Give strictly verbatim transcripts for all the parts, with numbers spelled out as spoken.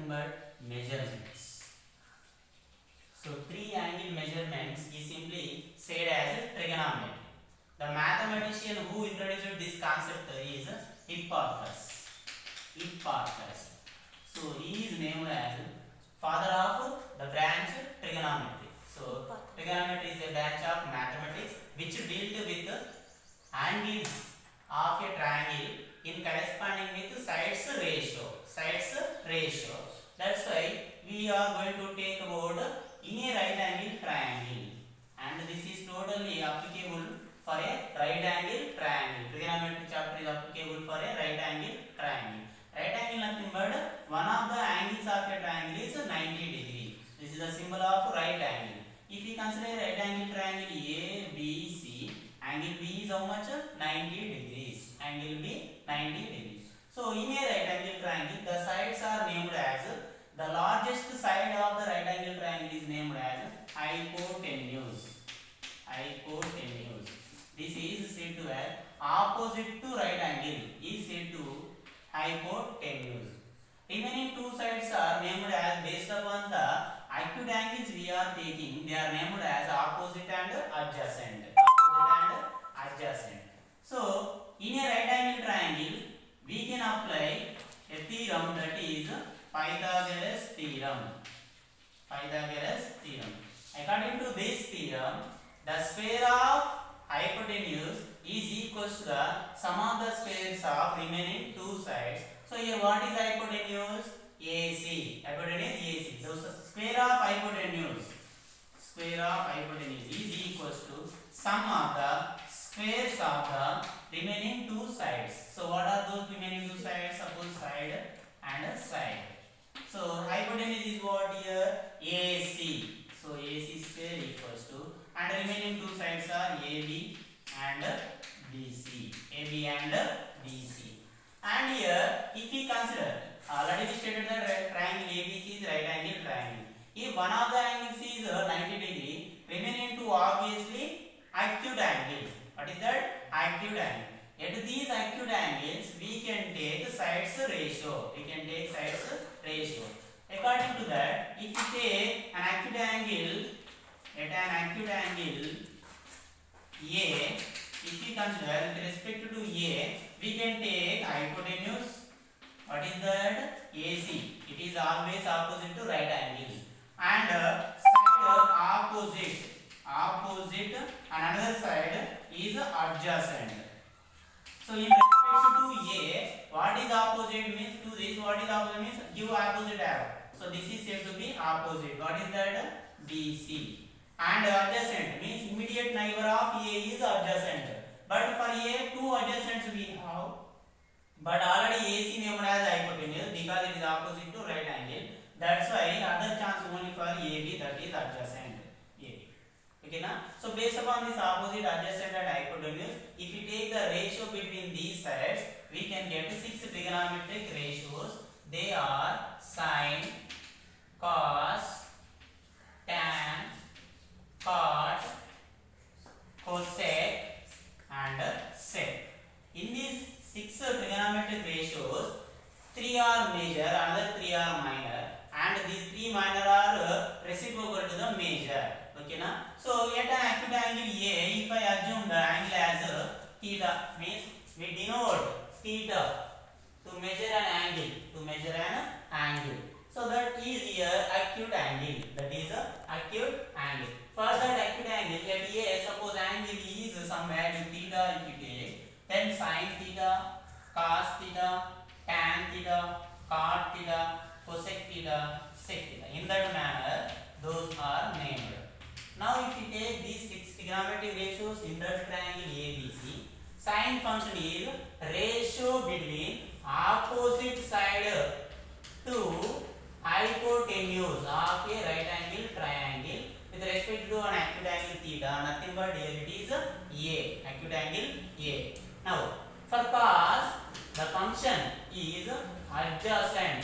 nothing but measurements. So three angle measurements is simply said as trigonometry. The mathematician who introduced this concept is Hipparchus. Hipparchus. So he is named as father of the branch trigonometry. So trigonometry is a branch of mathematics which dealt with angles of a triangle in corresponding with sides ratio. Sides ratio. That's why we are going to take about in a right angle triangle, and this is totally applicable for a right angle triangle. Trigonometry chapter is applicable for a right angle triangle. Right angle nothing but one of the angles of a triangle is ninety degree. This is the symbol of right angle. If we consider right angle triangle A, B, C, angle B is how much? ninety degrees. Angle B ninety degrees. So in a right angle triangle, the sides are named as, the largest side of the right angle triangle is named as hypotenuse. Hypotenuse. This is said to have opposite to right angle is said to hypotenuse. Remaining two sides are named as, based upon the acute angles we are taking, they are named as opposite and adjacent. Opposite and adjacent. So in a right angle triangle, we can apply a theorem, that is Pythagoras theorem. Pythagoras theorem. According to this theorem, the square of hypotenuse is equal to the sum of the squares of remaining two sides. So here what is hypotenuse? A C. Hypotenuse A C. So square of hypotenuse, square of hypotenuse is equal to sum of the squares of the remaining two sides. So what are those remaining two sides? Suppose side and side. So hypotenuse is what here? A C. So A C square equals to, and remaining two sides are A B and B C. A B and B C. And here if we consider, already we stated that triangle A B C is right angle triangle. If one of the angles is ninety degree, remaining two obviously acute angles. What is that? Acute angle. At these acute angles, we can take sides ratio. We can take sides ratio. According to that, if we take an acute angle, at an acute angle A, if we consider with respect to A, we can take hypotenuse. What is that? A C. It is always opposite to right angle. And uh, side opposite. Opposite. And another side is adjacent. So in respect to A, what is opposite means to this, what is opposite means give opposite arrow. So this is said to be opposite. What is that? B C. And adjacent means immediate neighbor of A is adjacent. But for A, two adjacents we have. But already A C named as hypotenuse because it is opposite to right angle. That's why other chance only for A B, that is adjacent. A B. Okay, na? So based upon this opposite, adjacent and hypotenuse, if we take the ratio between these sides, we can get six trigonometric ratios. They are sine, cos, tan, cot, cosec and sec. In these six trigonometric ratios, three are major, another three are minor, and these three minor are reciprocal to the major. Okay, na? So at an acute angle A, if I assume the angle as theta, means we denote theta to measure an angle, to measure an angle. So that is here acute angle. That is a acute angle. For that acute angle at A, suppose angle is some value theta if you take, then sin theta, cos theta, tan theta, cot theta, cosec theta, sec theta. In that manner, those are named. Now if you take these six trigonometric ratios in that triangle A B C, sine function is ratio between opposite side to hypotenuse of a right angle triangle with respect to an acute angle theta, nothing but here it is A, acute angle A. Now for cos, the function is adjacent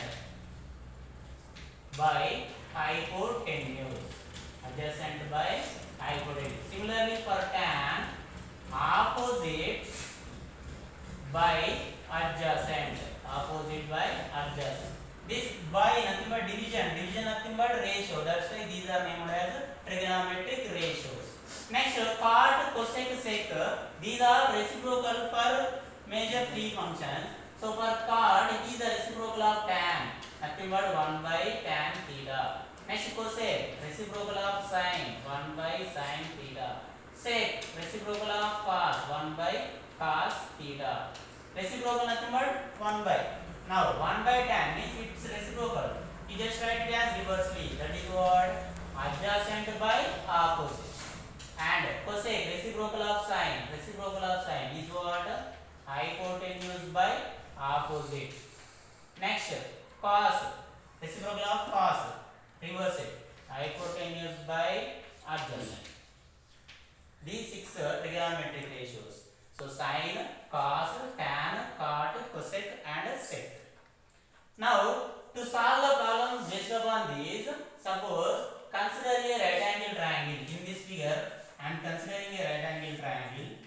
by hypotenuse. Adjacent by hypotenuse. Similarly for tan, opposite by adjacent. Opposite by adjacent. This by nothing but division, division nothing but ratio. That's why these are named as trigonometric ratios. Next, part, cosec, sec. These are reciprocal for major three functions. So for part, it is the reciprocal of tan, nothing but one by tan theta. Next, cosec, reciprocal of sine, one by sine theta. Sec, reciprocal of cos, one by cos theta. Reciprocal nothing but one by. Now one by tan means it's reciprocal. You just write it as reversely. That is what? Adjacent by opposite. And cosec, reciprocal of sine. Reciprocal of sine is what? Hypotenuse by opposite. Next, cos, reciprocal of cos. Reverse it. Hypotenuse by adjacent. These six are trigonometric ratios. So sine, cos, tan, cot, cosec and sec. Now to solve the problem based upon these, suppose consider a right angle triangle. In this figure I am considering a right angle triangle.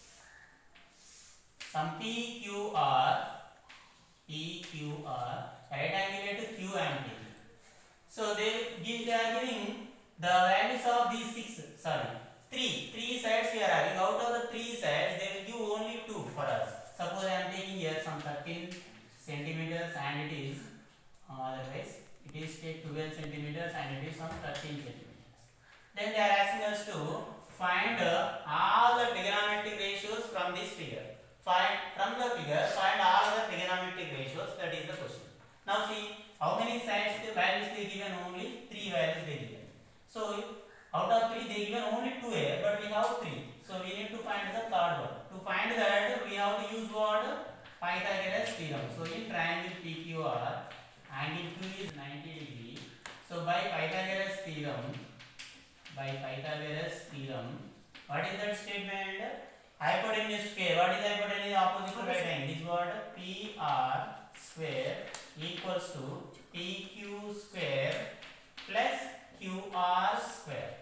Some P Q R, P Q R, right angle at Q I am taking. So they give, they are giving the values of these six, sorry, three, three sides we are having. Out of the three sides, they will give only two for us. Suppose I am taking here some thirteen centimeters and it is, uh, otherwise it is take twelve centimeters and it is some thirteen centimeters. Then they are asking us to find uh, all the trigonometric ratios from this figure. Find from the figure, find all the trigonometric ratios. That is the question. Now see, how many sides the values they given? Only three values they given. So out of three they given only two here, but we have three. So we need to find the third one. To find that we have to use what? Pythagoras theorem. So in triangle P Q R, angle Q is ninety degree. So by Pythagoras theorem, by Pythagoras theorem, what is that statement? Hypotenuse square. What is hypotenuse? Opposite to right angle. Is what? P R square equals to P Q square plus Q R square.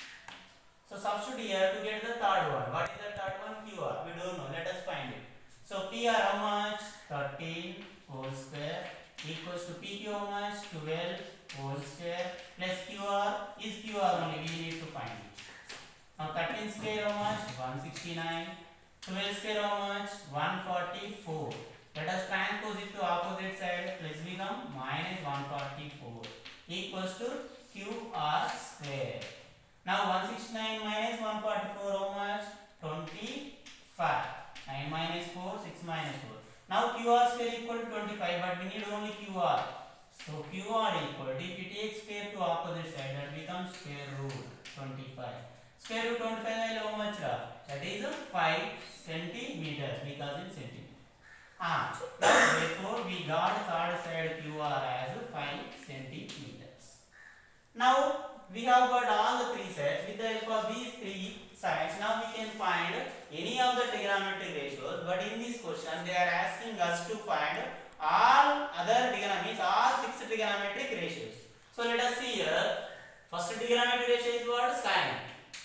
So substitute here to get the third one. What is the third one? Q R. We don't know. Let us find it. So P R how much? thirteen whole square equals to P Q how much? twelve whole square plus Q R is Q R only. We need to find it. Now thirteen square how much? one sixty-nine. twelve square how much? one forty-four. Let us transpose it to opposite side. Plus become minus one forty-four equals to Q R square. Now one sixty-nine minus one forty-four how much? twenty-five. nine minus four, six minus four. Now Q R square equal to twenty-five, but we need only Q R. So Q R equal to, if you take square to opposite side, that becomes square root twenty-five. Square root twenty-five value how much? That is five centimeters, because in centimeters. Ah, therefore we got third side Q R as five centimeters. Now we have got all the three sides. With the help of these three sides, now we can find any of the trigonometric ratios. But in this question, they are asking us to find all other trigonometries, all six trigonometric ratios. So let us see here. First trigonometric ratio is what? Sine.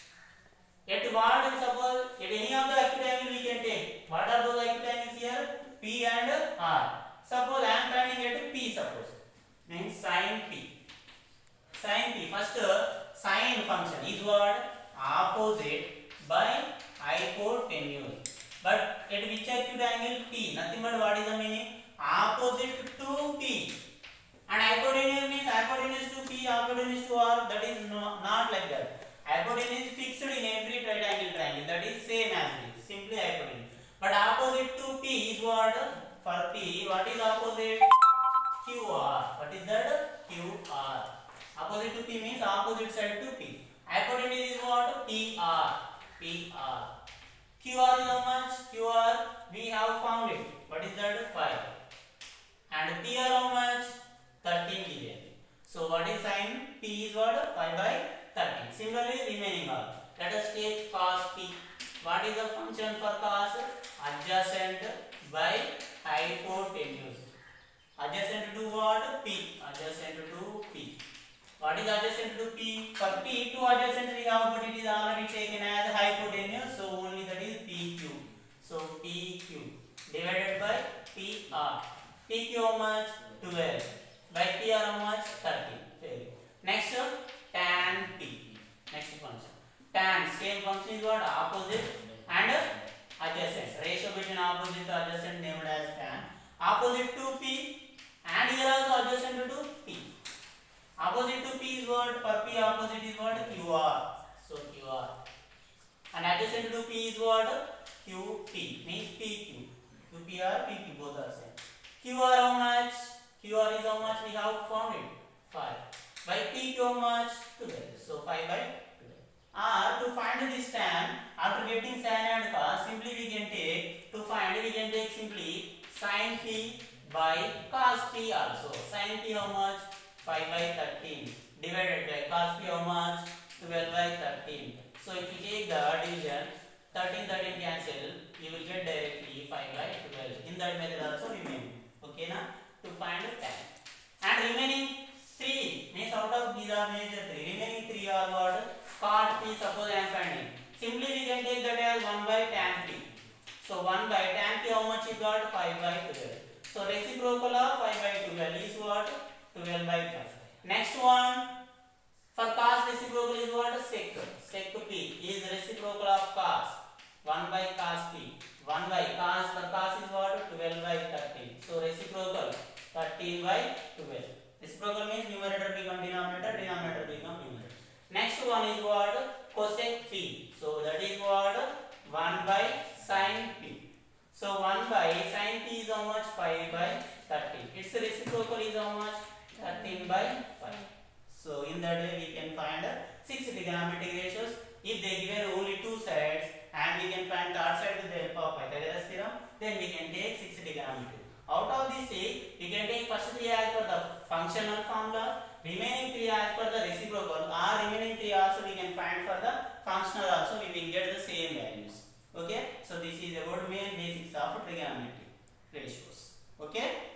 At what? Suppose at any of the acute angle we can take. What are those acute angles here? P and R. Suppose I am finding at P. Suppose means sine P. Sine P. First sine function is what? Opposite by hypotenuse. But at which acute angle? P. Nothing but what is the meaning? Opposite to P. And hypotenuse means hypotenuse to P, hypotenuse to R. That is no, not like that. Hypotenuse is fixed in every right angle triangle. That is same as this. Simply hypotenuse. But opposite to P is what? For P, what is opposite? Q R. What is that? Q R. Opposite to P means opposite side to P. Hypotenuse is what? P R. P R. Q R is how much? Q R we have found it. What is that? five. And P R how much? thirteen given. So what is sine? P is what? five by thirteen. Similarly remaining all. Let us take cos P. What is the function for cos? Adjacent by hypotenuse. Adjacent to what? P. Adjacent to P. What is adjacent to P? For P to adjacent we have, but it is already taken as hypotenuse, so only that is P Q. So P Q divided by P R. P Q how much? twelve. by p are how much? thirteen. Very good. Next, tan p. Next function. Tan, same function is what? Opposite and adjacent. Ratio between opposite to adjacent named as tan. Opposite to p and here also adjacent to p. Opposite to p is what? For p opposite is what? qr. So qr. And adjacent to p is what? qp. Means pq. qpr, pp both are same. qr how much? qr is how much? We have found it. five. By pq how much? twelve. So five by twelve. Or to find this tan, after getting sin and cos, simply we can take, to find we can take simply sin p by cos p also. Sin p how much? five by thirteen. Divided by cos p how much? twelve by thirteen. So if you take the division, thirteen, thirteen cancel, you will get directly five by twelve. In that method also remain. Okay na? To find the tan. And remaining three, means out of these are major three. Remaining three are what? Cot p, suppose I am finding. Simply we can take that as one by tan p. So one by tan p how much you got? five by twelve. So reciprocal of five by twelve is what? twelve by five. Next one, for cos reciprocal is what? Sec. Sec p is reciprocal of cos. one by cos p. one by cos, for cos is what? twelve by thirteen. So reciprocal thirteen by twelve. Reciprocal means numerator become denominator, denominator become numerator. Next one is what? Cosec p. So that is what? one by sin p. So one by sin p is how much? five by thirteen. Its reciprocal is how much? thirteen by five. So in that way we can find six trigonometric ratios. If they given only two sides and we can find third side with the help of Pythagoras theorem, then we can take six trigonometric. Out of these six, we can take first three as per the functional formula, remaining three as per the reciprocal, or remaining three also we can find for the functional also, we will get the same values. Okay, so this is about main basics of trigonometry ratios. Okay.